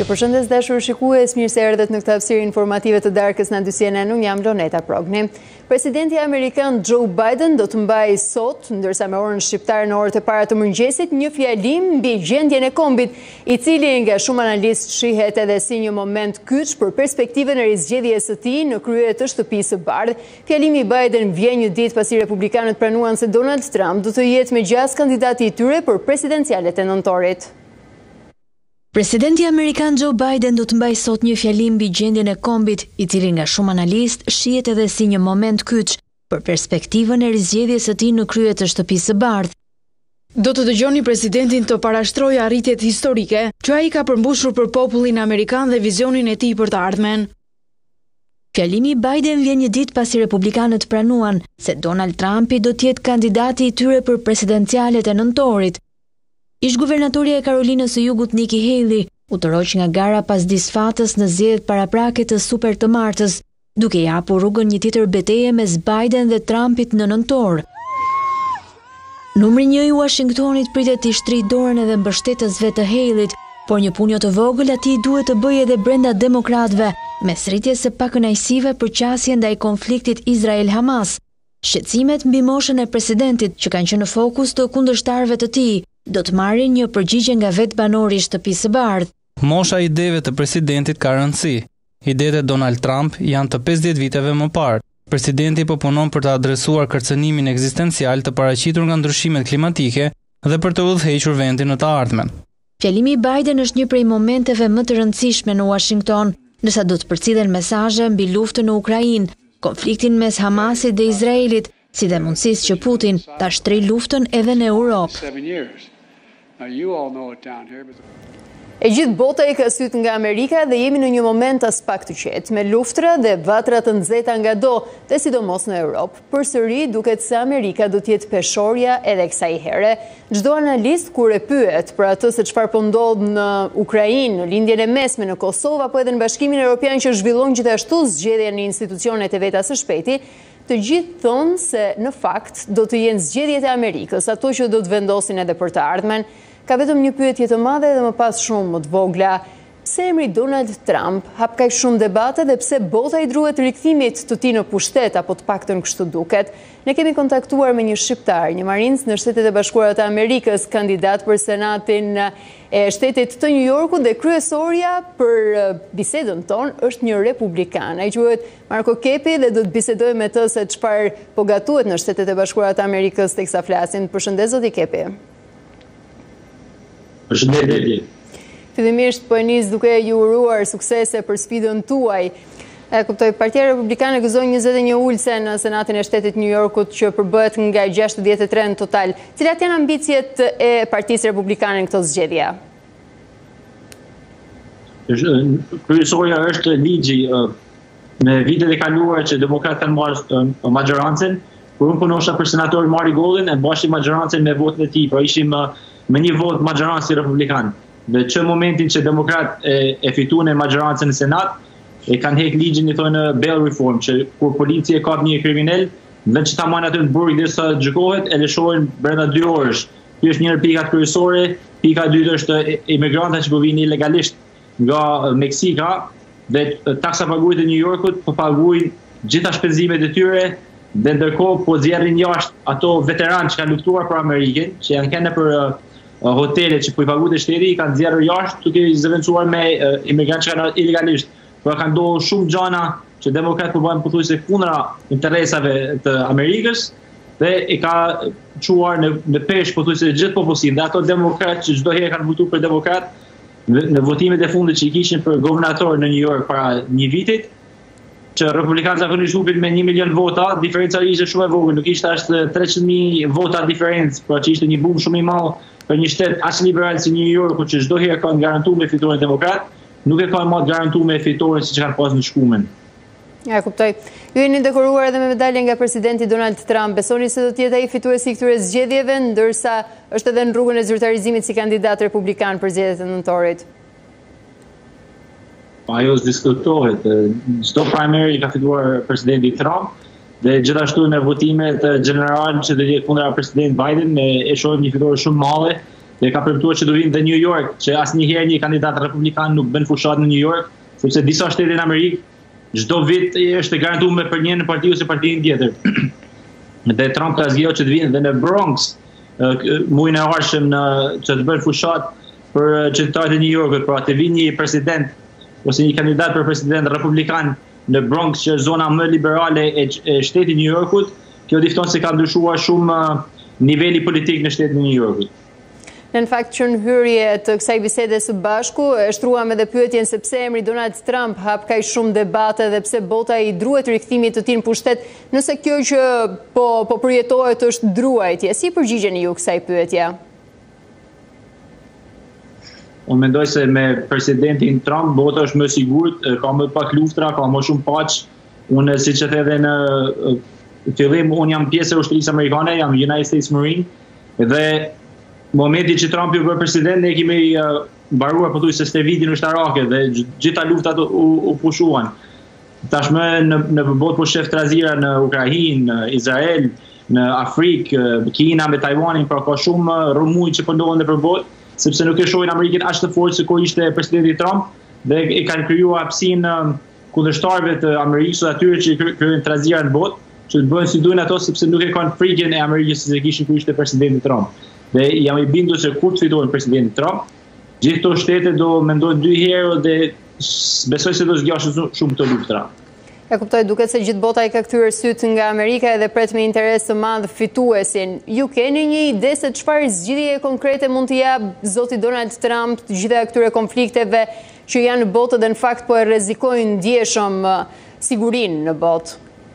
Ju përshëndes dashur shikues, mirë se erdhët në këtë hapësirë informative të darkës në CNN. Unë jam Loneta Progni. Presidenti amerikan Joe Biden do të mbajë sot, ndërsa me orën shqiptare në orët e para të mëngjesit, një fjalim mbi gjendjen e kombit, i cili nga shumë analistë shihet edhe si një moment kyç për perspektivën e rizgjedhjes së tij në krye të shtëpisë së bardhë. Fjalimi i Biden vjen një ditë pasi republikanët pranuan se Donald Trump do të jetë me gjas kandidati i tyre për presidencialet e nëntorit. Presidenti amerikan Joe Biden do të mbajë sot një fjalim mbi gjendjen e kombit, i cili nga shumë analistë shihet edhe si një moment kyç për perspektivën e rizgjedhjes së tij në krye të shtëpisë së bardhë. Do të dëgjoni presidentin të parashtrojë arritjet historike që ai ka përmbushur për popullin amerikan dhe vizionin e tij për të ardhmen. Fjalimi i Biden vjen një ditë pasi republikanët pranuan se Donald Trumpi do të jetë kandidati i tyre për presidencialet e nëntorit. Ish-guvernatorja e Karolinës së Jugut Nikki Haley u toroq nga gara pas disfatës në zgjedhjet paraprake të super të martës, duke i hapur rrugën një tjetër betejë mes Biden dhe Trumpit në nëntor. Numri 1 i Washingtonit pritet të shtrijë dorën edhe mbështetësve të Haleyt, por një punë jo të vogël atij duhet të bëjë edhe brenda demokratëve, mes rritjes së pakënaqësive për qasjen ndaj konfliktit Izrael-Hamas. Shqetësimet mbi moshën e presidentit, që kanë qenë në fokus të kundërshtarëve të tij, do të marrin një përgjigje nga vetë banori i shtëpisë së bardhë. Mosha e ideve të presidentit ka rëndësi. Idetë e Donald Trump janë të 50 viteve më parë. Presidenti po punon për të adresuar kërcënimin ekzistencial të paraqitur nga ndryshimet klimatike dhe për të udhëhequr vendin në të ardhmen. Fjalimi i Biden është një prej momenteve më të rëndësishme në Washington, ndërsa do të përcillen mesazhe mbi luftën në Ukrainë, konfliktin mes Hamasit dhe Izraelit, si dhe mundësisë që Putin ta shtrijë luftën edhe në Europë. E gjithë bota i ka syt nga Amerika dhe jemi në një moment as pak të qetë, me luftra dhe vatra të nxehta nga do, dhe sidomos në Europë. Përsëri duket se Amerika do të jetë peshorja edhe kësaj here. Çdo analist kur e pyet për atë se çfarë po ndodh në Ukrainë, në lindjen e mesme në Kosovë apo edhe në Bashkimin Evropian që zhvillon gjithashtu zgjedhje në institucionet e veta së shpejti, të gjithë thonë se në fakt do të jenë zgjedhjet e Amerikës, ato që do të vendosin edhe për të ardhmen. Ka vetëm një pyetje të madhe dhe më pas shumë më të vogla. Pse emri Donald Trump hap kaq shumë debate dhe pse bota i druhet rikthimit të tij në pushtet, apo të paktën kështu duket? Ne kemi kontaktuar me një shqiptar, një marinc në Shtetet e Bashkuara të Amerikës, kandidat për Senatin e Shtetit të New Yorkut dhe kryesorja për bisedën tonë është një republikan. Ai quhet Marko Kepi dhe do të bisedojmë me të se çfarë po gatuhet në Shtetet e Bashkuara të Amerikës teksa flasim. Përshëndet zoti Kepi. Përshëndetje. Fillimisht po e nis duke ju uruar suksese për sfidën tuaj. Kuptoj, Partia Republikane gëzon 21 ulse në Senatin e Shtetit New Yorkut që përbëhet nga 63 në total. Cilat janë ambicjet e Partisë Republikane në këto zgjedhje? Kryesorja është ligji në vitet e kaluara që demokratët kanë marrë majorancën. Kur unë punosha për senator Mari Gollin, e mbashim majorancën me votën e tij, pra ishim me një vot majorancë republikan. Dhe që momentin që demokrat e fituan e majorancën në Senat, e kanë hek ligjin i thonë bail reform, që kur policia e kap një kriminal, në që ta marrin atë në burg derisa gjykohet, e lëshojnë brenda 2 orësh. Ky është një pikat kryesore. Pika e dytë është imigrantët që po vinë ilegalisht nga Meksika dhe taksa paguajtës e New Yorkut po paguajnë gjitha shpenzimet e tyre dhe ndërkohë po zjerrin jashtë ato veteranë që kanë luftuar për Amerikën, që janë kënë për hotelet që po i paguajtë shteti, i kanë zjerrur jashtë duke i zëvendësuar me imigrantë që kanë ilegalisht. Por kanë ndodhur shumë gjëra që demokratë po bëjnë pothuajse kundra interesave të Amerikës dhe i ka çuar në peshë pothuajse gjithë popullsinë. Dhe ato demokratë që çdo herë kanë votuar për demokrat në votimet e fundit që i kishin për guvernator në New York para një vitit, që republikanët zakonisht hupin me 1 milion vota, diferenca ishte shumë e vogël, nuk ishte as 300.000 vota diferencë, por që ishte një bum shumë i madh për një shtet as liberal si New Yorku, që çdo herë kanë garantuar me fitoren demokrat, nuk e kanë më garantuar me fitoren siç kanë pasur në shkumen. Ja, kuptoj. Ju jeni dekoruar edhe me medalje nga presidenti Donald Trump. Besoni se do të jetë ai fituesi i këtyre zgjedhjeve, ndërsa është edhe në rrugën e zyrtarizimit si kandidat republikan për zgjedhjet e nëntorit? Ajo diskutohet. Çdo primary ka fituar presidenti Trump dhe gjithashtu në votimet generale që do jetë kundra president Biden e shohim një fitore shumë madhe dhe ka premtuar që do vinë dhe New York, që asnjëherë një kandidat republikan nuk bën fushat në New York, sepse disa shtete në Amerikë çdo vit është garantuar për një parti ose partinë tjetër. Dhe Trump ka zgjedhur që të vinë dhe në Bronx muajin e ardhshëm që të bëjnë fushat për qytetarët e New Yorkut, pra të vinë një president ose një kandidat për president republikan në Bronx, që është zona më liberale e shtetit New Yorkut. Kjo difton se ka ndryshuar shumë niveli politik në shtetin e New Yorkut. Në fakt që në hyrje të kësaj bisede së bashku, e shtruam edhe pyetjen se pse emri Donald Trump hap kaq shumë debate dhe pse bota i druhet rikthimit të tij në pushtet, nëse kjo që po përjetohet është druajtje. Si përgjigjeni ju kësaj pyetje? Unë mendoj se me presidentin Trump bota është më sigurt, ka më pak luftra, ka më shumë paqë. Unë siç e the në fillim, unë jam pjesë e ushtrisë amerikane, jam United States Marine, dhe momenti që Trump u bë president, ne kemi mbaruar pothuajse vitin ushtarake dhe gjitha luftat u pushuan. Tashmë në botë po shef trazira në Ukrainë, në Izrael, në Afrikë, Kina me Taiwanin, pra ka shumë rrëmuj që po ndodhen nëpër botë, sepse nuk e shohin Amerikën aq të fortë se kur ishte presidenti Trump, dhe e kanë krijuar hapësinë kundërshtarëve të Amerikës ose atyre që kryejnë trazira në botë, që të bëhen si duhen ato, sepse nuk e kanë frikën e Amerikës se kishin kur ishte presidenti Trump. Dhe jam i bindur se kur të fitojnë presidenti Trump, gjithë këto shtete do mendojnë 2 herë dhe besoj se do zgjashin shumë këto luftra. E kuptoj, duket se gjithë bota i ka kthyer syt nga Amerika edhe pret me interes të madh fituesin. Ju keni një ide se çfarë zgjidhje konkrete mund të jap zoti Donald Trump të gjitha këtyre konflikteve që janë në botë dhe në fakt po e rrezikojnë ndjeshëm sigurinë në botë?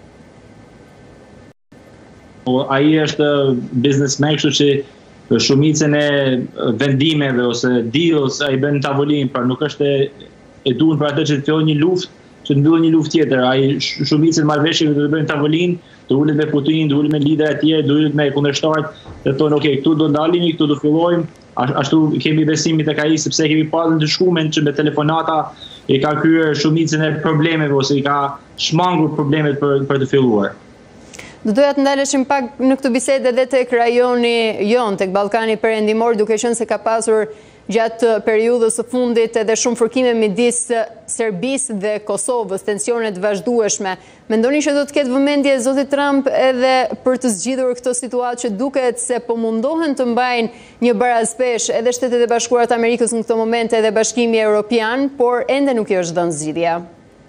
Ai është biznesmen, kështu që shumicën e vendimeve ose deals ai bën në tavolinë, pra nuk është e duhur për atë që të fillojë një luftë, që të mbyllë një luftë tjetër. Ai shumicën marrëveshjeve do të bëjnë në tavolinë, të ulet me Putin, të ulet me liderë të tjerë, të ulet me kundërshtarët, dhe thonë, "Ok, këtu do ndalemi, këtu do fillojmë." Ashtu kemi besimin tek ai, sepse kemi parë të shkumen që me telefonata i ka kryer shumicën e problemeve ose i ka shmangur problemet për të filluar. Do doja të ndaleshim pak në këtë bisedë edhe tek rajoni jon, tek Ballkani Perëndimor, duke qenë se ka pasur gjatë periudhës së fundit edhe shumë fërkime midis Serbisë dhe Kosovës, tensione të vazhdueshme. Mendoni që do të ketë vëmendje zoti Trump edhe për të zgjidhur këtë situatë që duket se po mundohen të mbajnë një barazpesh edhe Shtetet e Bashkuara të Amerikës në këtë moment edhe Bashkimi Evropian, por ende nuk i është dhënë zgjidhja?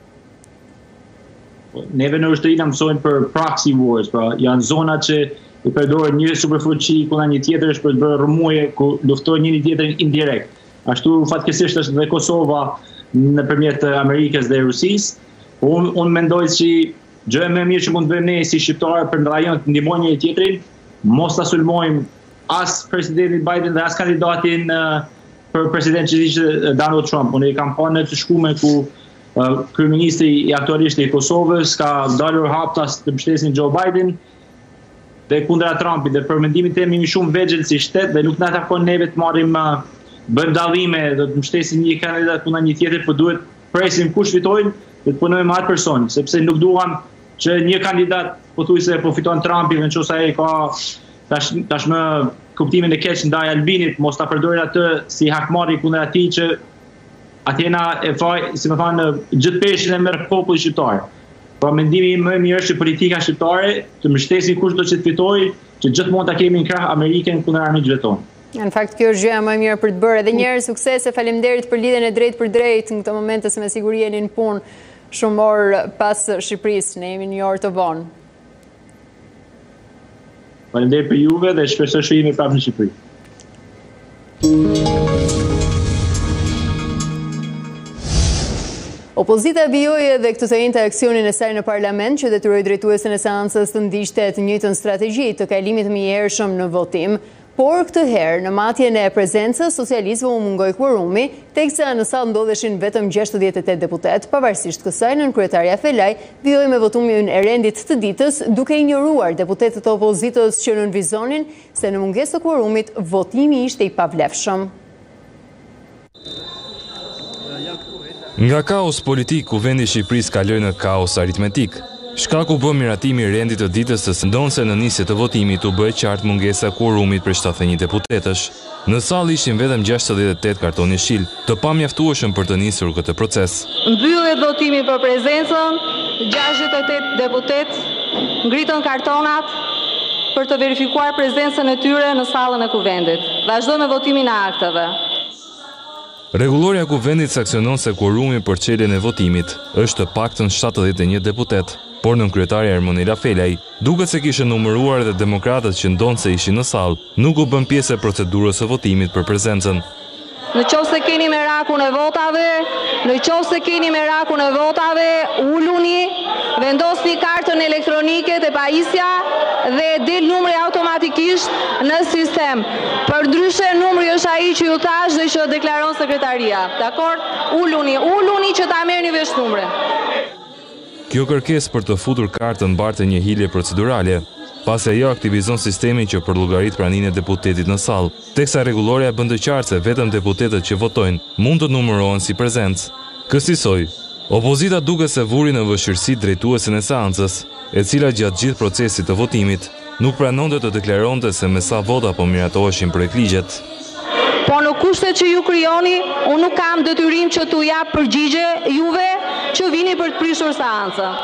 Neve në ushtri na mësojnë për proxy wars, pra janë zona që i përdoren një superfuqi kundër një tjetër për të bërë rrëmuje ku luftojnë njëri tjetrin indirekt. Ashtu fatkeqësisht është dhe Kosova nëpërmjet Amerikës dhe Rusisë. Unë mendoj që gjëja më e mirë që mund të bëjmë ne si shqiptarë për në rajon të ndihmojmë njëri tjetrin, mos ta sulmojmë as presidentin Biden dhe as kandidatin për president që ishte Donald Trump. Unë kam parë në të shkume ku kryeministri aktualisht i Kosovës ka dalur haptas të mbështesin Joe Biden dhe kundra Trumpit, dhe për mendimin tim jemi shumë vegjël si shtet dhe nuk na takon neve të marrim bëjmë dallime dhe të mbështesim një kandidat kundra një tjetër, por duhet presim kush fitojnë dhe të punojmë me atë person, sepse nuk duam që një kandidat pothuajse po fiton Trumpi, nëse ai ka tashmë kuptimin e keq ndaj Albinit, mos ta përdorin atë si hakmarrje kundra atij që atjena e faj, si më thanë, gjithë peshin e merr populli shqiptar. Pra mendimi më i mirë është që politika shqiptare të mbështesin kush do që të fitojë, që gjithmonë ta kemi në krah Amerikën kundër armiqve tonë. Në fakt kjo është gjëja më e mirë për të bërë. Edhe një herë suksese, faleminderit për lidhjen e drejtë për drejtë në këtë moment, se me siguri jeni në punë shumë orë pas Shqipërisë, ne jemi një orë të vonë. Faleminderit për juve dhe shpresoj të jemi prapë në Shqipëri. Opozita bijoi edhe këtë të njëjtë aksionin e saj në parlament që detyroi drejtuesen e seancës të ndiqte të njëjtën strategji të kalimit më i hershëm në votim, por këtë herë në matjen e prezencës socialistëve u mungoi kvorumi, teksa në sallë ndodheshin vetëm 68 deputet. Pavarësisht kësaj, nënkryetaria Felaj vijoi me votimin e rendit të ditës, duke injoruar deputetët e opozitës që nënvizonin se në mungesë të kvorumit votimi ishte i pavlefshëm. Nga kaos politik, kuvendi i Shqipërisë kaloi në kaos aritmetik. Shkaku bë miratimi i rendit të ditës, se ndonse në nisje të votimit u bë qartë mungesa e kuorumit për 71 deputetësh. Në sallë ishin vetëm 68 karton jeshil, të pamjaftueshëm për të nisur këtë proces. Mbyllet votimi për prezencën, 68 deputet ngritën kartonat për të verifikuar prezencën e tyre në sallën e kuvendit. Vazhdojmë me votimin e akteve. Rregulloria e kuvendit sanksionon se kuorumi për çeljen e votimit është të paktën 71 deputet, por nënkryetaria Ermonela Felaj, duket se kishte numëruar edhe demokratët që ndonë se ishin në sallë, nuk u bën pjesë e procedurës së votimit për prezencën. Në qoftë se keni merakun e votave, uluni, vendosni kartën elektronike te pajisja dhe del numri automatikisht në sistem. Përndryshe numri është ai që ju thash dhe që deklaron sekretaria. Dakor? Uluni që ta merrni vesh numrin. Kjo kërkesë për të futur kartën mbarte një hile procedurale, pasi ajo aktivizon sistemin që përllogarit praninë e deputetit në sallë, teksa rregulloria bën të qartë se vetëm deputetët që votojnë mund të numërohen si prezencë. Kësaj, opozita duket se vuri në vështirësi drejtuesin e seancës, e cila gjatë gjithë procesit të votimit nuk pranonte të deklaronte se me sa vota po miratoheshin projektligjet. Po në kushtet që ju krijoni, unë nuk kam detyrim që t'u jap përgjigje juve që vini për të prishur seancën.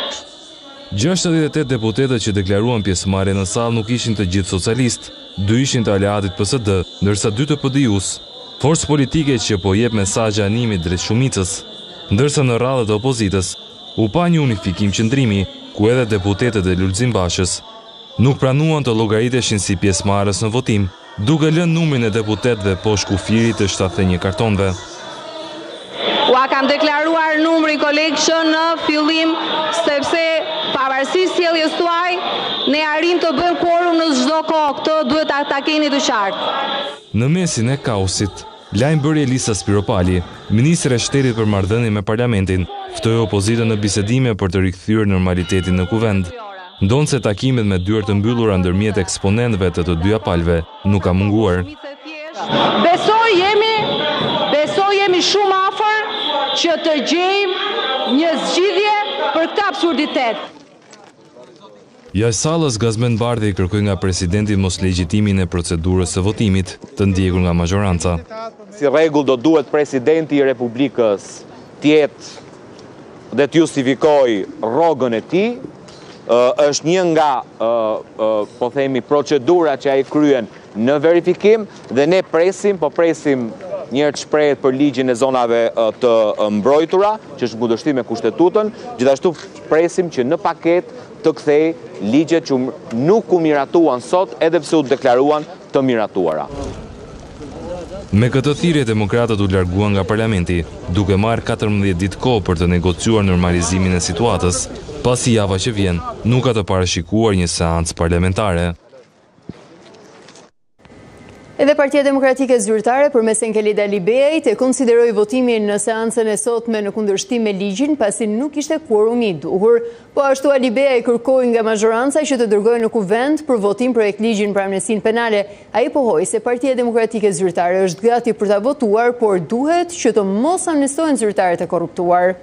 68 deputetët që deklaruan pjesëmarrje në sallë nuk ishin të gjithë socialistë, 2 ishin të aleatit PSD, ndërsa 2 të PD-us, forcë politike që po jep mesazhe animit drejt shumicës, ndërsa në radhët e opozitës u pa një unifikim qëndrimi, ku edhe deputetët e Lulzim Bashës nuk pranuan të llogariteshin si pjesëmarrës në votim, duke lënë numrin e deputetëve poshtë kufirit të 71 kartonëve. Ua kam deklaruar numrin kolegë në fillim, sepse pavarësisht sjelljes tuaj, ne arrim të bëjmë quorum në çdo kohë, këtë duhet ta keni të qartë. Në mesin e kaosit, lajmbërje Elisa Spiropali, ministre e Shtetit për marrëdhënie me Parlamentin, ftoi opozitën në bisedime për të rikthyer normalitetin në kuvend. Ndonë se takimet me dyert të mbyllura ndërmjet eksponentëve të dyja palëve nuk ka munguar. Besoj jemi shumë afër që të gjejmë një zgjidhje për këtë absurditet. Jashtë sallës, Gazmend Bardhi kërkoi nga presidenti moslegjitimin e procedurës së votimit, të ndjekur nga majoranca. Si rregull do duhet presidenti i Republikës të jetë dhe të justifikojë rrogën e tij. Është një nga po themi procedurat që ai kryen në verifikim dhe ne presim njërë që shprehet për ligjin e zonave të mbrojtura, që është kundërshtim me kushtetutën, gjithashtu presim që në paket të kthej ligjet që nuk u miratuan sot, edhe pse u deklaruan të miratuara. Me këtë thirrje demokratët u larguan nga parlamenti, duke marrë 14 ditë kohë për të negociuar normalizimin e situatës, pasi java që vjen nuk ka të parashikuar një seancë parlamentare. Edhe Partia Demokratike Zyrtare përmes Enkeli Dalibeajit e konsideroi votimin në seancën e sotme në kundërshtim me ligjin pasi nuk ishte kuorumi i duhur, po ashtu Dalibeaj kërkoi nga majoranca që të dërgojë në kuvend për votim projekt ligjin për amnestinë penale. Ai pohoi se Partia Demokratike Zyrtare është gati për ta votuar, por duhet që të mos amnestohen zyrtarët e korruptuar.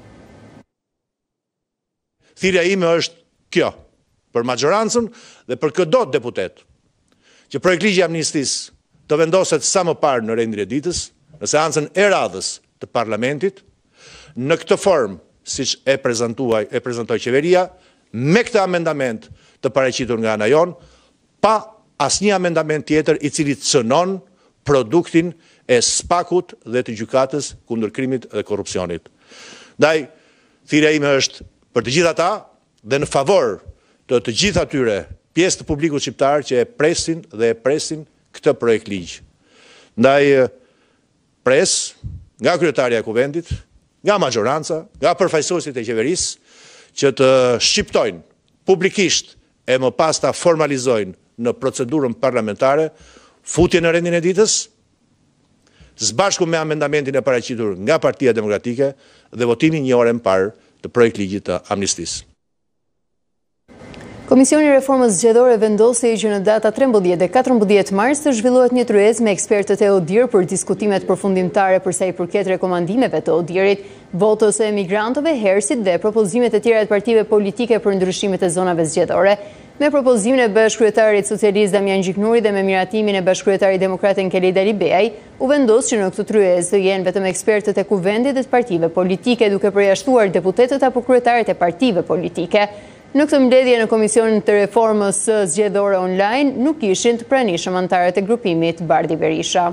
Thirrja ime është kjo, për majorancën dhe për çdo deputet, që projekt ligji i amnistisë të vendoset sa më parë në rendin e ditës, në seancën e radhës të parlamentit, në këtë formë, siç e prezantoi qeveria, me këtë amendament të paraqitur nga ana jon, pa asnjë amendament tjetër i cili cënon produktin e spakut dhe të gjykatës kundër krimit dhe korrupsionit. Ndaj, thirrja ime është për të gjithë ata dhe në favor të gjithë atyre pjesë të publikut shqiptar që e presin këtë projekt ligj. Ndaj pres nga kryetaria e kuvendit, nga majoranca, nga përfaqësuesit e qeverisë që të shqiptojnë publikisht e më pas ta formalizojnë në procedurën parlamentare futje në rendin e ditës, së bashku me amendamentin e paraqitur nga Partia Demokratike dhe votimin një orë më parë të projekt ligjit të amnistisë. Komisioni i Reformës Zgjedhore vendosi që në data 13 dhe 14 mars të zhvillohet një tryezë me ekspertët e ODIHR për diskutimet përfundimtare për sa i përket rekomandimeve të ODIHR-it, votës e emigrantëve, hersit dhe propozimet e tjera të partive politike për ndryshimet e zonave zgjedhore. Me propozimin e bashkëkryetarit socialist Damian Gjiknuri dhe me miratimin e bashkëkryetarit demokrat Enkeli Dalibeaj, u vendos që në këtë tryezë të jenë vetëm ekspertët e kuvendit dhe të partive politike, duke përjashtuar deputetët apo kryetarit e partive politike. Në këtë mbledhje në Komisionin të Reformës Zgjedhore Online nuk ishin të pranishëm anëtarët e grupimit Bardi Berisha.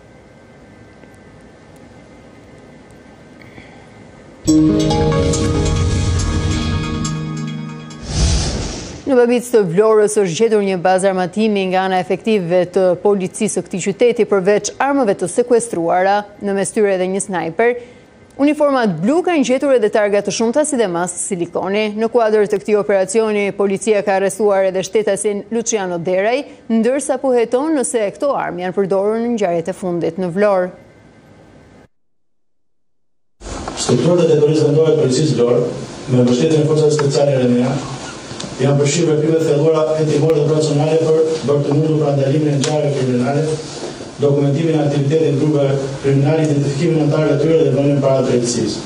Në Babicë të Vlorës është gjetur një bazë armatimi nga ana efektive të policisë së këtij qyteti përveç armëve të sekuestruara, në mes tyre edhe një snajper. Uniformat blu kanë gjetur edhe targa të shumta si dhe masë silikoni. Në kuadër të këtij operacioni, policia ka arrestuar edhe shtetasin Luciano Deraj, ndërsa po heton nëse këto armë janë përdorur në ngjarjet e fundit në Vlorë. Strukturët e terrorizmit vendore të policisë Vlorë, me mbështetjen e forcave speciale RMA, janë përfshirë veprimet thelluara hetimore dhe operacionale për bërë të mundur për ndalimin e ngjarjeve kriminale, dokumentimin e aktivitetit të grupeve kriminale, identifikimin e anëtarëve të tyre dhe vënien para drejtësisë.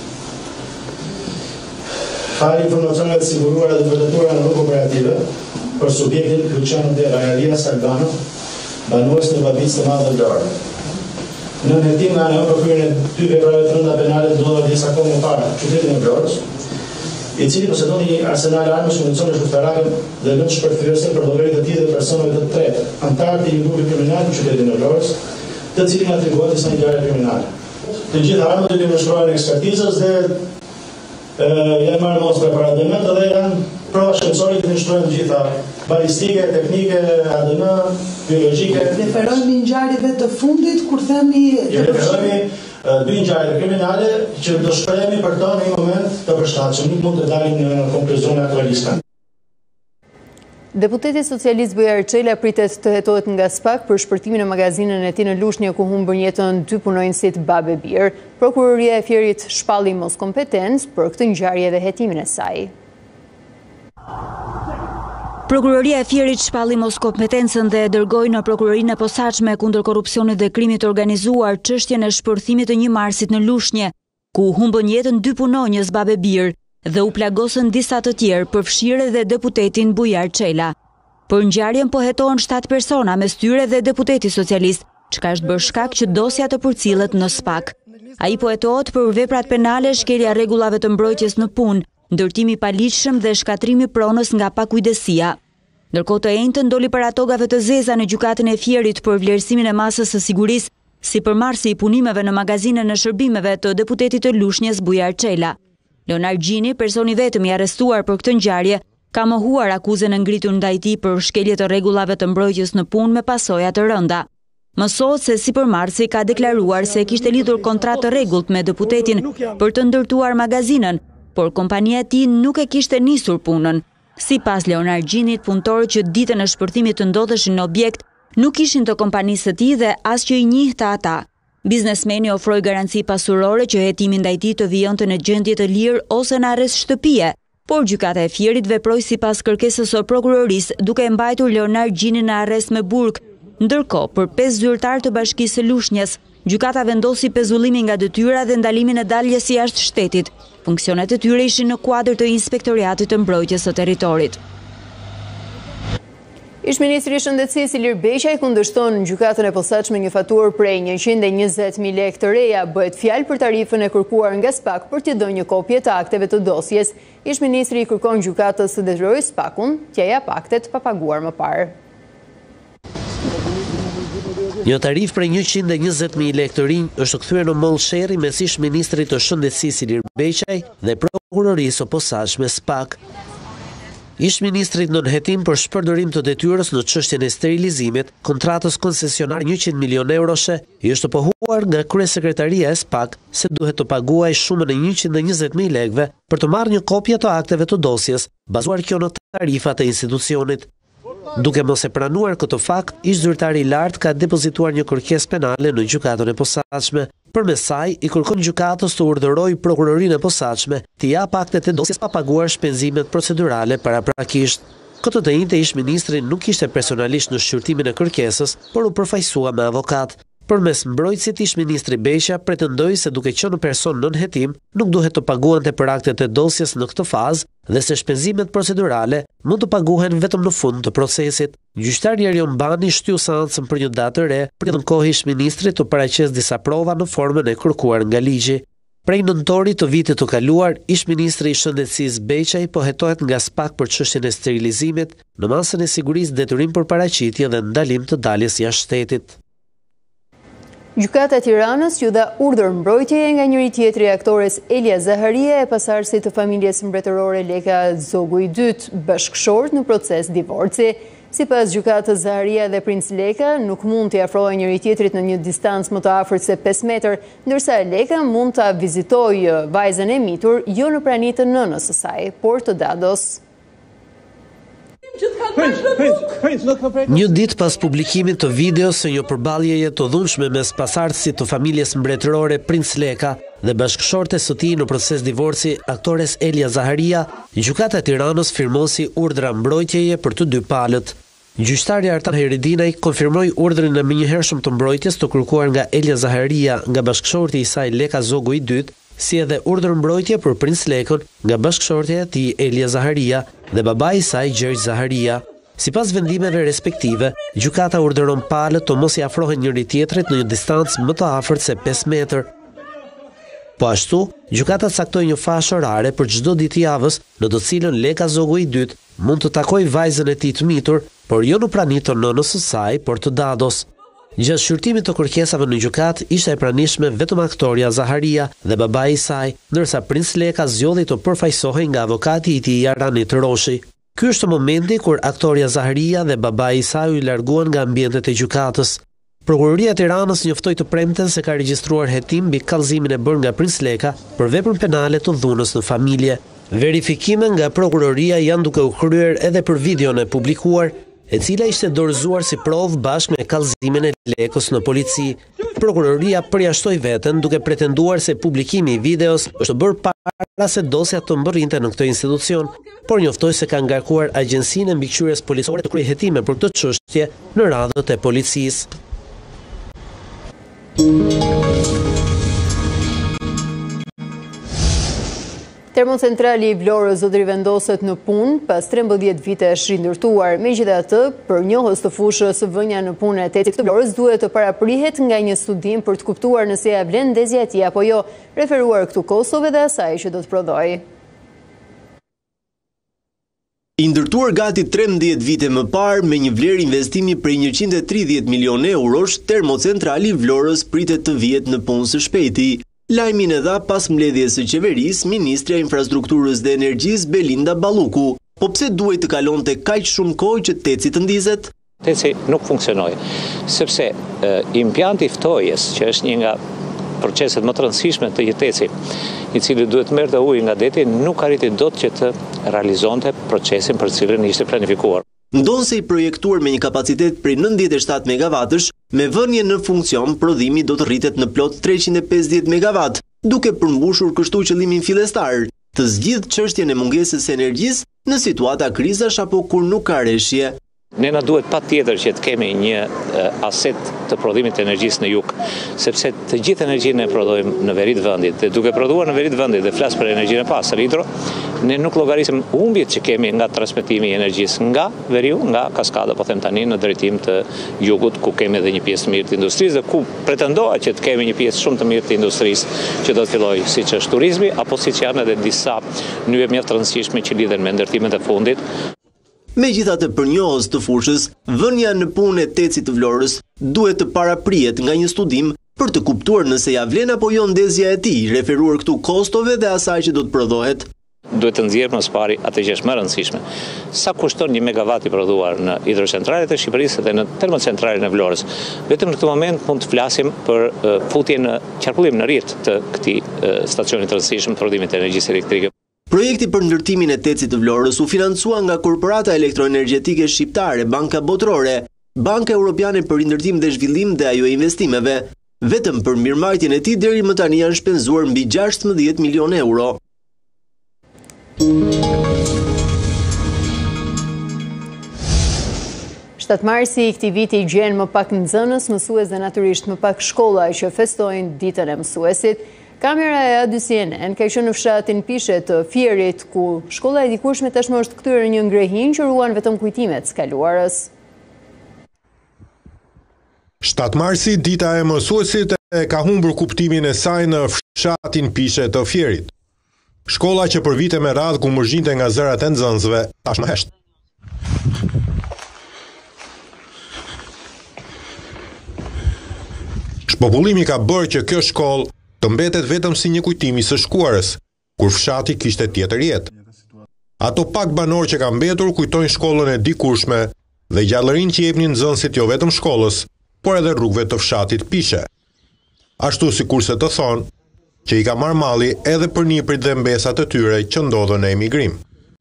Fali informacioneve të siguruara dhe të vërtetuara në rrugë operative për subjektin Luciano Deraj alias Albano, banues në Babicë të Madhe Vlorë. Në hetim nga ana e përkryen e dy veprave të rënda penale ndodha disa kohë më parë qytetin e Vlorës, i cili posedon një arsenal armësh, municione shpërtarake dhe lëndë shpërthyese për llogarit të tij dhe personave të tretë, anëtarë të një grupi kriminal në qytetin e Vlorës, të cilin atribuohet disa ngjarje kriminale. Të gjitha armët i përshkruajnë ekspertizës dhe janë marrë mostra për ADN dhe janë prova shkencore që shkruajnë të gjitha balistike, teknike, ADN, biologjike. Referojmë ngjarjeve të fundit kur themi dy ngjarje kriminale që do shprehemi për to në një moment të përshtatshëm, nuk mund të dalim në konkluzione aktualiste. Deputeti socialist Bujar Çela pritet të hetohet nga SPAK për shpërtimin e magazinën e tij në Lushnjë ku humbën jetën dy punonjësit Babe Bir. Prokuroria e Fierit shpalli mos kompetencë për këtë ngjarje dhe hetimin e saj. Prokuroria e Fierit shpalli mos kompetencën dhe dërgoi në prokurorinë e posaçme kundër korrupsionit dhe krimit të organizuar çështjen e shpërthimit të 1 marsit në Lushnjë, ku humbën jetën dy punonjës Babe Bir dhe u plagosën disa të tjerë, përfshirë edhe deputetin Bujar Çela. Për ngjarjen po hetohen 7 persona, mes tyre dhe deputeti socialist, çka është bërë shkak që dosja të përcillet në SPAK. Ai po hetohet për veprat penale, shkelja rregullave të mbrojtjes në punë, ndërtimi i paligjshëm dhe shkatrimi pronës nga pakujdesia. Ndërkohë të njëjtën doli para togave të zeza në gjykatën e Fierit për vlerësimin e masës së sigurisë si përmarrësi i punimeve në magazinën e shërbimeve të deputetit të Lushnjës Bujar Çela. Leonard Gjini, personi vetëm i arrestuar për këtë ngjarje, ka mohuar akuzën e ngritur ndaj tij për shkelje të rregullave të mbrojtjes në punë me pasoja të rënda. Mësohet se sipërmarrësi ka deklaruar se kishte lidhur kontratë të rregullt me deputetin për të ndërtuar magazinën, por kompania e tij nuk e kishte nisur punën. Sipas Leonard Gjinit, punëtorët që ditën e shpërthimit të ndodheshin në objekt nuk ishin të kompanisë së tij dhe as që i njihte ata. Biznesmeni ofroi garanci pasurore që hetimi ndaj tij të vijonte në gjendje të lirë ose në arrest shtëpie, por gjykata e Fierit veproi sipas kërkesës së prokurorisë, duke e mbajtur Leonard Gjinin në arrest me burg. Ndërkohë, për 5 zyrtar të Bashkisë së Lushnjës, gjykata vendosi pezullimin nga detyra dhe ndalimin e daljes jashtë shtetit. Funksionet e tyre ishin në kuadër të Inspektoriatit të Mbrojtjes së Territorit. Ish-ministri i Shëndetësisë Ilir Beqaj kundërshton në gjykatën e posaçme një faturë prej 120.000 lekë të reja. Bëhet fjalë për tarifën e kërkuar nga SPAK për t'i dhënë një kopje të akteve të dosjes. Ish-ministri i kërkon gjykatës të detyrojë SPAK-un t'ia jap aktet pa paguar më parë. Një tarif prej 120.000 lekë të rinj është kthyer në mollë sherri mes ish-ministrit të Shëndetësisë Ilir Beqaj dhe prokurorisë së posaçme SPAK. Ish-ministrit në hetim për shpërdorim të detyrës në çështjen e sterilizimit, kontratës koncesionar 100 milion euroshe, i është pohuar nga kryesekretaria e SPAK se duhet të paguajë shumën e 120.000 lekëve për të marrë një kopje të akteve të dosjes, bazuar kjo në tarifat e institucionit. Duke mos e pranuar këtë fakt, ish-zyrtari i lartë ka depozituar një kërkesë penale në gjykatën e posaçme. Përmes saj, i kërkon gjykatës të urdhërojë prokurorinë e posaçme t'i jap aktet e dosjes pa paguar shpenzimet procedurale paraprakisht. Këtë të njëjtë ish-ministri nuk ishte personalisht në shqyrtimin e kërkesës, por u përfaqësua me avokat. Përmes mbrojtësit, ish-ministri Beqaj pretendoi se duke qenë person nën hetim, nuk duhet të paguante për aktet e dosjes në këtë fazë dhe se shpenzimet procedurale mund të paguhen vetëm në fund të procesit. Gjyqtari Erion Bani shtyu seancën për një datë të re, për të kohë ish ministrit të paraqes disa prova në formën e kërkuar nga ligji. Prej nëntorit të vitit të kaluar, ish ministri i shëndetësisë Beqaj po hetohet nga SPAK për çështjen e sterilizimit në masën e sigurisë detyrim për paraqitje dhe ndalim të daljes jashtë shtetit. Gjykata e Tiranës ju dha urdhër mbrojtjeje nga njëri tjetri i aktores Elia Zaharia e pasardhësit të familjes mbretërore Leka Zogu II, bashkëshort në proces divorci. Sipas gjykatës, Zaharia dhe Princ Leka nuk mund t'i afrohen njëri tjetrit në një distancë më të afërt se 5 metër, ndërsa Leka mund ta vizitojë vajzën e mitur jo në praninë të nënës së saj, por të dados. Një ditë pas publikimit të videos së një përballjeje të dhunshme mes pasardhësit të familjes mbretërore Princ Leka dhe bashkëshortes së tij në proces divorci, aktores Elia Zaharia, gjykata e Tiranës firmosi urdhra mbrojtjeje për të dy palët. Gjyqtari Artan Heridinaj konfirmoi urdhrin e menjëhershëm të mbrojtjes të kërkuar nga Elia Zaharia nga bashkëshorti i saj Leka Zogu II, si edhe urdhër mbrojtje për Princ Lekën nga bashkëshortja e tij Elia Zaharia dhe babai i saj Gjergj Zaharia. Sipas vendimeve respektive, gjykata urdhëron palët të mos i afrohen njëri tjetrit në një distancë më të afërt se 5 metër. Po ashtu, gjykata caktoi një fashë orare për çdo ditë javës në të cilën Leka Zogu II mund të takojë vajzën e tij të mitur, por jo në praninë të nënës së saj, por të dados. Gjatë shqyrtimit të kërkesave në gjykat, ishte e pranishme vetëm aktoria Zaharia dhe babai i saj, ndërsa Princ Leka zgjodhi të përfaqësohej nga avokati i tij Aranit Roshi. Ky është momenti kur aktoria Zaharia dhe babai i saj u larguan nga ambientet e gjykatës. Prokuroria e Tiranës njoftoi të premten se ka regjistruar hetim mbi kallëzimin e bërë nga Princ Leka për veprën penale të dhunës në familje. Verifikime nga prokuroria janë duke u kryer edhe për videon e publikuar, e cila ishte dorëzuar si provë bashkë me kallëzimin e Lekës në polici. Prokuroria përjashtoi veten duke pretenduar se publikimi i videos është bërë para se dosja të mbërrinte në këtë institucion, por njoftoi se ka ngarkuar Agjencinë e Mbikëqyrjes Policore të kryejë hetime për këtë çështje në radhët e policisë. Termocentrali i Vlorës do të rivendoset në punë pas 13 vitesh rindërtuar. Megjithatë, për njohës të fushës vënia në punë e tetit të Vlorës duhet të paraprihet nga një studim për të kuptuar nëse ja vlen ndezja e tij apo jo, referuar këtu kostove dhe asaj që do të prodhojë. I ndërtuar gati 13 vite më parë me një vlerë investimi prej 130 milionë eurosh, termocentrali i Vlorës pritet të vihet në punë së shpejti. Lajmin e dha pas mbledhjes së qeverisë Ministrja e Infrastrukturës dhe Energjisë Belinda Balluku. Po pse duhet të kalonte kaq shumë kohë që teci të ndizet? Teci nuk funksionoi, sepse impjanti i ftojes, që është një nga proceset më të rëndësishme të një teci, i cili duhet merrte ujë nga deti, nuk arriti dot që të realizonte procesin për cilën ishte planifikuar. Ndonë se i projektuar me një kapacitet prej 97 MW, me vënje në funksion, prodhimi do të rritet në plot 350 MW, duke përmbushur kështu qëllimin fillestar, të zgjidh çështjen e mungesës së energjisë në situata krizash apo kur nuk ka rreshje. Ne na duhet patjetër që të kemi një aset të prodhimit të energjisë në jug, sepse të gjithë energjinë e prodhojmë në veri të vendit, dhe duke prodhuar në veri të vendit dhe flas për energjinë e pasër hidro, ne nuk llogarisim humbjet që kemi nga transmetimi i energjisë nga veriu, nga kaskada, po them tani, në drejtim të jugut, ku kemi edhe një pjesë të mirë të industrisë dhe ku pretendohet që të kemi një pjesë shumë të mirë të industrisë që do të fillojë, siç është turizmi, apo siç janë edhe disa nyje mjaft të rëndësishme që lidhen me ndërtimet e fundit. Megjithatë, për njohës të fushës, vënia në punë e tecit të Vlorës duhet të paraprihet nga një studim për të kuptuar nëse ja vlen apo jo ndezja e tij, referuar këtu kostove dhe asaj që do të prodhohet. Duhet të nxjerrim më së pari atë që është më rëndësishme. Sa kushton 1 megavat i prodhuar në hidrocentralet e Shqipërisë dhe në termocentralin e Vlorës. Vetëm në këtë moment mund të flasim për futje në qarkullim në rrjet të këtij stacioni të rëndësishëm të prodhimit të energjisë elektrike. Projekti për ndërtimin e tecit të Vlorës u financua nga Korporata Elektroenergjetike Shqiptare, Banka Botërore, Banka Europiane për Rindërtim dhe Zhvillim dhe ajo investimeve. Vetëm për mirëmarrjen e tij deri më tani janë shpenzuar mbi 16 milionë euro. Shtatmarsi i këtij viti gjen më pak nxënës, mësues dhe natyrisht më pak shkolla që festojnë ditën e mësuesit. Kamera e A2CNN ka qenë në fshatin Pishe të Fierit, ku shkolla e dikurshme tashmë është kthyer në një ngrehin që ruan vetëm kujtimet së kaluarës. 7 marsi, dita e mësuesit ka humbur kuptimin e saj në fshatin Pishe të Fierit. Shkolla që për vite me radhë ku mërzhinte nga zërat e nxënësve, tashmë hesht. Shpopullimi ka bërë që kjo shkollë të mbetet vetëm si një kujtimi së shkuarës, kur fshati kishte tjetër jetë. Ato pak banor që kanë mbetur kujtojnë shkollën e dikurshme dhe gjallërinë që jepnin nxënësit jo vetëm shkollës, por edhe rrugëve të fshatit Pishe. Ashtu sikurse të thonë që i ka marrë malli edhe për niprit dhe mbesat e tyre që ndodhen në emigrim.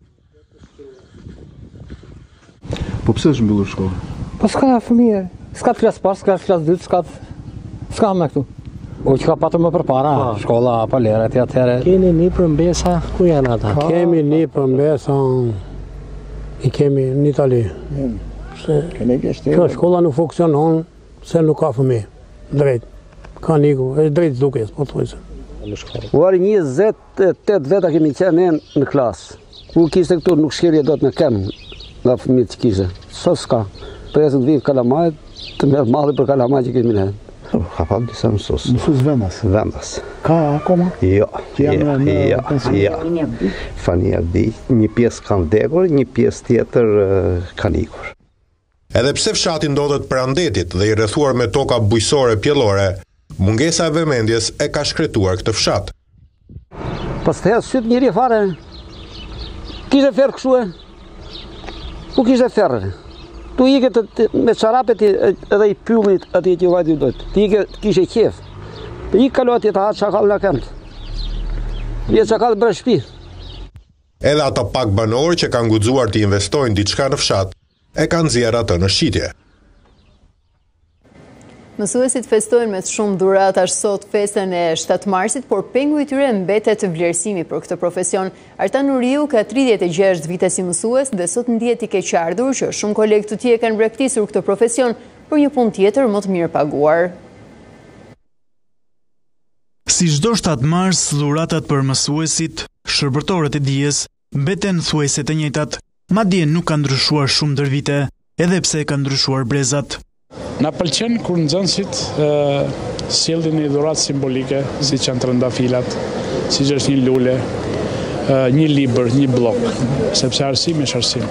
Po pse është mbyllur shkolla? Po s'ka fëmijë, s'ka klas parë, s'ka klas dytë, s'ka me këtu. O që ka patur më përpara, shkolla Palera të atëherë. Keni një përmbesa, ku janë ata? Kemi një përmbesa, i kemi në Itali. Kjo shkolla nuk funksionon, se nuk ka fëmijë, drejt. Ka niku, është drejt dukes, po thojse. Uari 28 veta kemi qenë në klasë. Ku kishte këtu nuk shkelje do të me kemë nga fëmijët që kishte. Sot s'ka, presë të vijë kalamajt, të merë malli për kalamajt që kemi në. Ka pa disa mësus. Mësus vendas? Vendas. Ka akoma? Jo. Fania di, një pjesë kanë degur, një pjesë tjetër kanë ikur. Edhe pse fshati ndodhet pranë dhe i rrethuar me toka bujqësore pjellore, mungesa e vëmendjes e ka shkretuar këtë fshat. Pas të syt njëri fare, kishte ferë kështu. Ku kishte ferë? Tu ike me qarapet edhe i pyllit ati që vajtë i dojtë. Ti ike kishe qef. I kalot i të hatë qakall në këndë. I e qakall bërë shpi. Edhe ata pak banor që kanë guxuar të investojnë diçka në fshat, e kanë nxjerrë atë në shitje. Mësuesit festojnë me shumë dhuratash sot festën e 7 marsit, por pengu i tyre mbetet vlerësimi për këtë profesion. Artan Nuriu ka 36 vite si mësues dhe sot ndihet i keqardhur që shumë kolegë të tij kanë braktisur këtë profesion për një punë tjetër më të mirë paguar. Si çdo 7 mars, dhuratat për mësuesit, shërbëtorët e dijes, mbeten thuajse të njëjtat, madje nuk kanë ndryshuar shumë ndër vite, edhe pse kanë ndryshuar brezat. Na pëlqen kur nxënësit sjellin një dhuratë simbolike, siç janë trëndafilat, siç është një lule, një libër, një blok, sepse arsimi është arsim.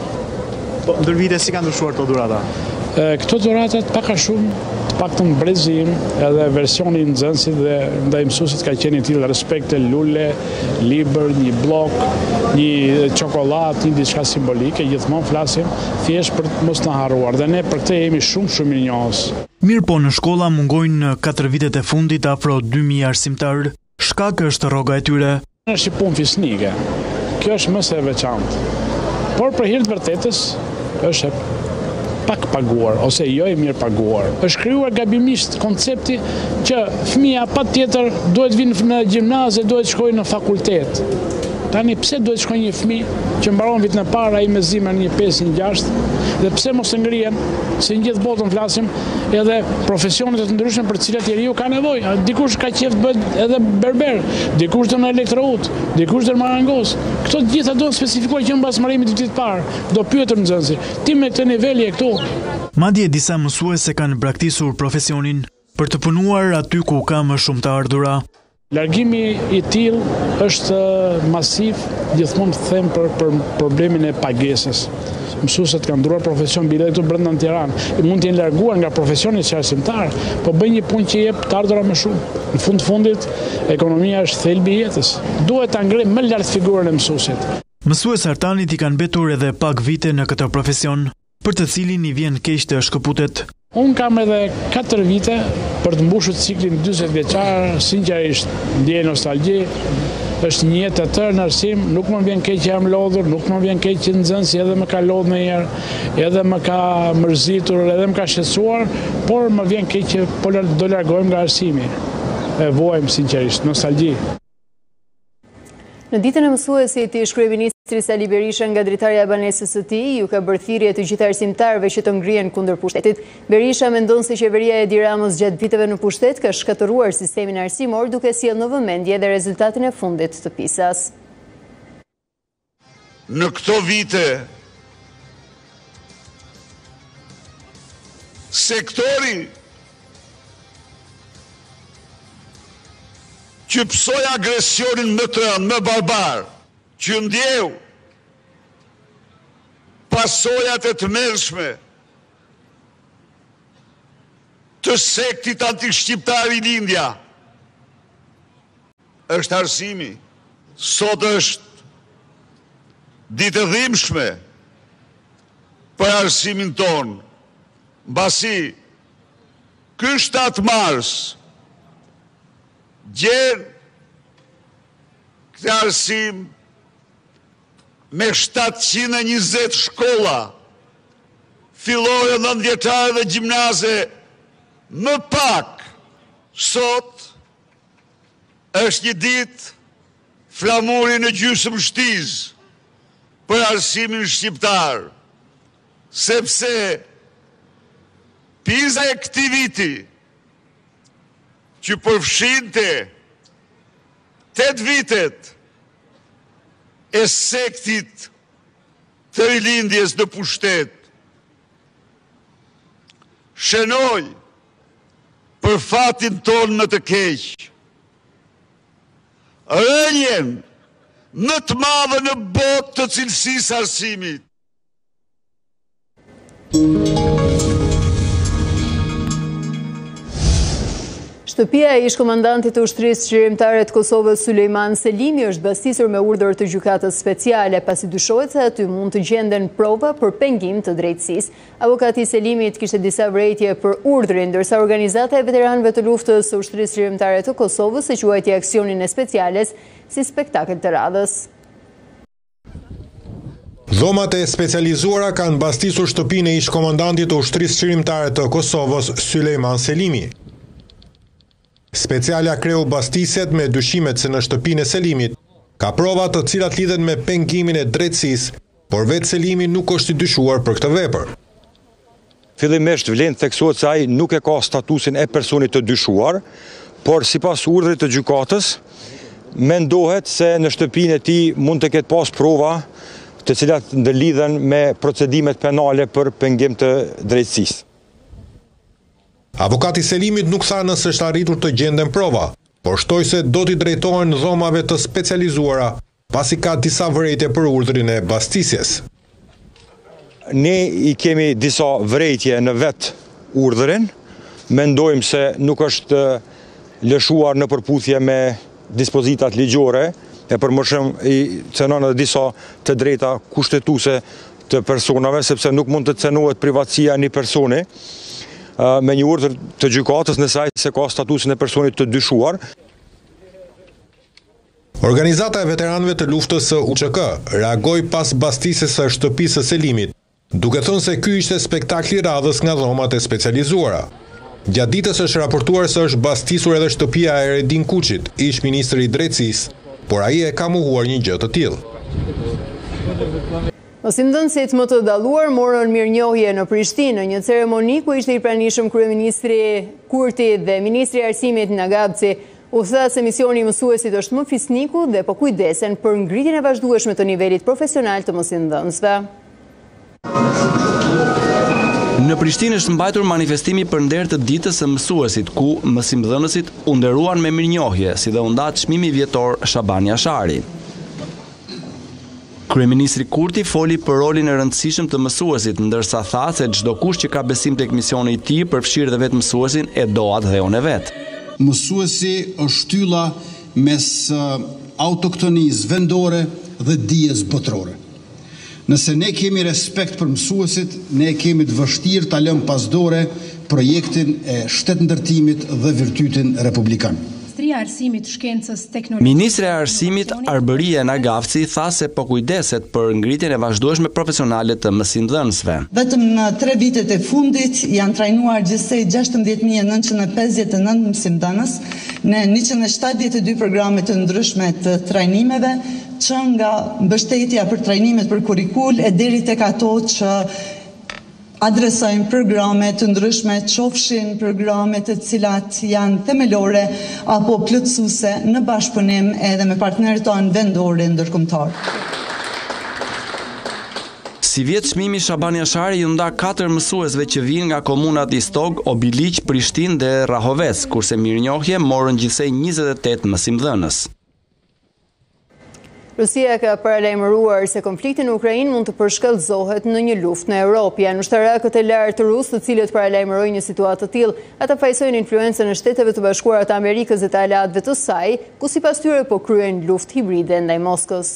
Po ndër vite si kanë ndryshuar këto dhurata? Këto dhuratat pak a shumë, paktën brezim edhe versioni i nxënësit dhe ndaj mësuesit ka qenë i tillë respekte, lule, libër, një blok, një çokoladë, një diçka simbolike, gjithmonë flasim thjesht për të mos na harruar dhe ne për këtë jemi shumë mirënjohës. Mirë po në shkolla mungojnë në 4 vitet e fundit afro 2000 arsimtar, shkak është rroga e tyre. Është një punë fisnike. Kjo është më se e veçantë. Por për hir të vërtetës është pak paguar, ose jo e mirë paguar. Është krijuar gabimisht koncepti që fëmia patjetër duhet vinë në gjimnaze, duhet shkojnë në fakultet. Tani pse duhet shkojnë një fëmijë që mbaron vitin e parë ai me zemër një 5, një 6, dhe pse mos e ngrihen, se në gjithë botën flasim, edhe profesionet të ndryshme për të cilat njeriu ka nevojë. Dikush ka qejf të bëhet edhe berber, dikush do në elektrout, dikush do në marangos. Këto të gjitha duhen specifikuar që mbas marrimit të vitit të parë. Do pyetur nxënësi, ti me këtë nivel je këtu. Madje disa mësuese kanë braktisur profesionin për të punuar aty ku ka më shumë të ardhura. Largimi i tillë është masiv, gjithmonë them për problemin e pagesës. Mësuesit kanë ndruar profesion bile këtu brenda në Tiranë. Mund të jenë larguar nga profesioni si arsimtar, po bëjnë një punë që jep të ardhura më shumë. Në fund fundit, ekonomia është thelbi i jetës. Duhet ta ngrejmë më lart figurën e mësuesit. Mësues Artanit i kanë mbetur edhe pak vite në këtë profesion, për të cilin i vjen keq të shkëputet. Unë kam edhe 4 vite për të mbushur ciklin 40 vjeçar, sinqerisht ndjej nostalgji. Është një jetë e tërë në arsim, nuk më vjen keq që jam lodhur, nuk më vjen keq që nxënësi edhe më ka lodhur ndonjëherë, edhe më ka mërzitur, edhe më ka shqetësuar, por më vjen keq që po do largohem nga arsimi. E vuajm sinqerisht, nostalgji. Në ditën e mësuesit, ish kryeministri Sali Berisha nga dritarja e banesës së tij ju ka bërë thirrje të gjithë arsimtarëve që të ngrihen kundër pushtetit. Berisha mendon se qeveria e Edi Ramës gjatë viteve në pushtet ka shkatëruar sistemin arsimor duke sjellë në vëmendje dhe rezultatin e fundit të PISA-s. Në këto vite, sektori që pësoj agresionin më të rëndë, më barbar, që ndjeu pasojat e të mërshme të sektit anti-shqiptar i Lindja, është arsimi. Sot është ditë e dhimbshme për arsimin tonë, mbasi ky 7 mars gjerë këtë arsim me 720 shkolla, fillore 9 vjeçare dhe gjimnaze, më pak. Sot është një ditë flamuri në gjysmë shtiz për arsimin shqiptar, sepse PISA e këtij viti që përfshinte 8 vitet e sektit të rilindjes në pushtet, shënoi për fatin tonë më të keq, rënjen më të madhe në botë të cilësisë arsimit. Shtëpia e ish-komandantit të ushtrisë qeverimtare të Kosovës Sulejman Selimi është mbastisur me urdhër të gjykatës speciale, pasi dyshohet se aty mund të gjenden prova për pengim të drejtësisë. Avokati i Selimit kishte disa vërejtje për urdhrin, ndërsa organizata e veteranëve të luftës së ushtrisë qeverimtare të Kosovës e quajti aksionin e speciales si spektakël të radhës. Dhomat e specializuara kanë mbastisur shtëpinë e ish-komandantit të ushtrisë qeverimtare të Kosovës Sulejman Selimi. Specialja kreu bastisjet me dyshimet se në shtëpinë e Selimit ka prova të cilat lidhen me pengimin e drejtësisë, por vetë Selimi nuk është i dyshuar për këtë vepër. Fillimisht vlen theksohet se ai nuk e ka statusin e personit të dyshuar, por sipas urdhrit të gjykatës, mendohet se në shtëpinë e tij mund të ketë pas prova të cilat ndërlidhen me procedimet penale për pengim të drejtësisë. Avokati Selimit nuk tha nëse është arritur të gjenden prova, por shtoi se do t'i drejtohen dhomave të specializuara, pasi ka disa vërejtje për urdhrin e bastisjes. Ne i kemi disa vërejtje në vetë urdhrin, mendojmë se nuk është lëshuar në përputhje me dispozitat ligjore, e përmërshëm i cënon edhe disa të drejta kushtetuese të personave, sepse nuk mund të cënohet privatësia e një personi me një urdhër të gjykatës nëse ai se ka statusin e personit të dyshuar. Organizata e veteranëve të luftës së UÇK reagoi pas bastisjes së shtëpisë së Selimit, duke thënë se ky ishte spektakli i radhës nga dhomat e specializuara. Gjatë ditës është raportuar se është bastisur edhe shtëpia e Eredin Kuçit, ish ministri i drejtësisë, por ai e ka mohuar një gjë të tillë. Mosimdhënësit më të dalluar morën mirënjohje në Prishtinë, një ceremoni ku ishte i pranishëm kryeministri Kurti dhe ministri i arsimit Nagabci. U tha se misioni i mësuesit është më fisniku dhe po kujdesen për ngritjen e vazhdueshme të nivelit profesional të mosimdhënësve. Në Prishtinë është mbajtur manifestimi për nder të ditës së mësuesit, ku mësimdhënësit u nderuan me mirënjohje, si dhe u ndat çmimi vjetor Shaban Jashari. Kryeministri Kurti foli për rolin e rëndësishëm të mësuesit, ndërsa tha se çdo kush që ka besim tek misioni i tij përfshirë dhe vetë mësuesin e do atë dhe unë vet. Mësuesi është shtylla mes autoktonisë vendore dhe dijes botërore. Nëse ne kemi respekt për mësuesit, ne kemi të vështirë ta lëmë pas dore projektin e shtetëndërtimit dhe virtytin republikan. Ministria e Arsimit, Shkencës, Teknologjisë. Ministri e Arsimit Arbëria Nagafci tha se po kujdeset për ngritjen e vazhdueshme profesionale të mësimdhënësve. Vetëm në 3 vitet e fundit janë trajnuar gjithsej 16.959 mësimdhënës në 172 programe të ndryshme të trajnimeve, që nga mbështetja për trajnimet për kurrikul e deri tek ato që adresojnë programe të ndryshme, qofshin programe të cilat janë themelore apo plotësuese në bashkëpunim edhe me partnerët tonë vendorë e ndërkombëtar. Si vjet çmimi Shabani Ashari ju nda 4 mësuesve që vinë nga komunat Istog, Obiliq, Prishtinë dhe Rahovec, kurse mirënjohje morën gjithsej 28 mësimdhënës. Rusia ka paralajmëruar se konflikti në Ukrainë mund të përshkallëzohet në një luftë në Europë. Janë ushtarakët e lartë të rusë të cilët paralajmërojnë një situatë të tillë. Ata fajsojnë influencën e Shteteve të Bashkuara të Amerikës dhe të aleatëve të saj, ku sipas tyre po kryejnë luftë hibride ndaj Moskës.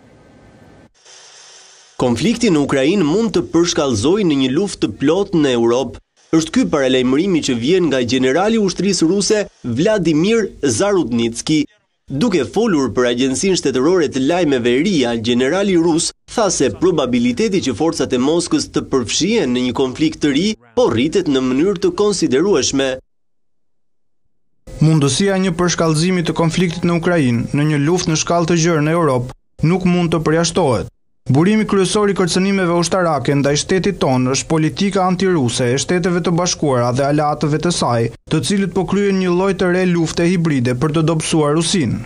Konflikti në Ukrainë mund të përshkallëzojë në një luftë të plotë në Europë. Është ky paralajmërimi që vjen nga generali i ushtrisë ruse Vladimir Zarudnitski. Duke folur për Agjencinë Shtetërore të Lajmeve RIA, generali rus tha se probabiliteti që forcat e Moskës të përfshihen në një konflikt të ri po rritet në mënyrë të konsiderueshme. Mundësia e një përshkallëzimi të konfliktit në Ukrainë në një luftë në shkallë të gjerë në Europë nuk mund të përjashtohet. Burimi kryesor i kërcënimeve ushtarake ndaj shtetit tonë është politika antiruse e Shteteve të Bashkuara dhe aleatëve të saj, të cilët po kryen një lloj të re lufte hibride për të dobësuar Rusinë.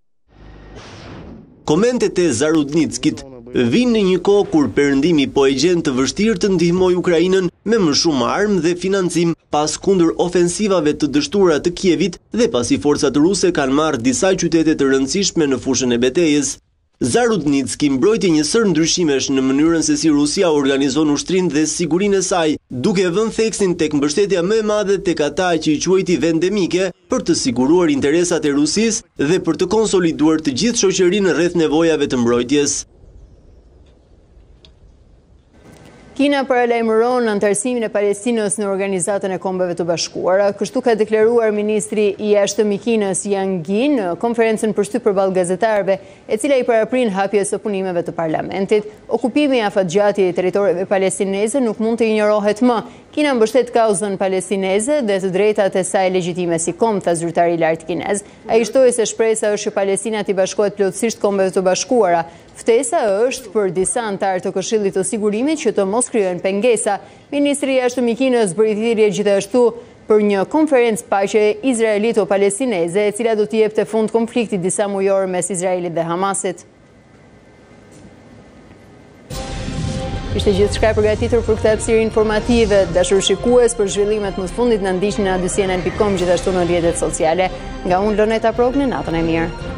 Komentet e Zarudnitskit vinë në një kohë kur perëndimi po e gjen të vështirë të ndihmojë Ukrainën me më shumë armë dhe financim pas kundër ofensivave të dështuara të Kievit dhe pasi forcat ruse kanë marrë disa qytete të rëndësishme në fushën e betejës. Zarudnitski mbrojti një sër ndryshimesh në mënyrën se si Rusia organizon ushtrinë dhe sigurinë e saj, duke vënë theksin tek mbështetja më e madhe tek ata që i quajti vendemike për të siguruar interesat e Rusisë dhe për të konsoliduar të gjithë shoqërinë rreth nevojave të mbrojtjes. Kina paralajmëron antarësimin e Palestinës në Organizatën e Kombeve të Bashkuara. Kështu ka deklaruar ministri i jashtëm i Kinës Yang Yi në konferencën përshtyp përballë gazetarëve, e cila i paraprin hapjes së punimeve të parlamentit. Okupimi afatgjati i territoreve palestineze nuk mund të injorohet më. Kina mbështet kauzën palestineze dhe të drejtat e saj legjitime si kombë, tha zyrtari i lartë kinez. Ai shtoi se shpresa është që Palestina t'i bashkohet plotësisht Kombeve të Bashkuara. Ftesa është për disa antarë të Këshillit të Sigurimit që të mos krijojnë pengesa. Ministri i jashtëm i Kinës bëri thirrje gjithashtu për një konferencë paqe izraelito-palestineze, e cila do të jepte fund konfliktit disa mujor mes Izraelit dhe Hamasit. Ishte gjithçka e përgatitur për këtë hapësirë informative. Dashur shikues, për zhvillimet më të fundit na ndiqni në adcnn.com, gjithashtu në rrjetet sociale. Nga unë Loneta Progni, natën e mirë.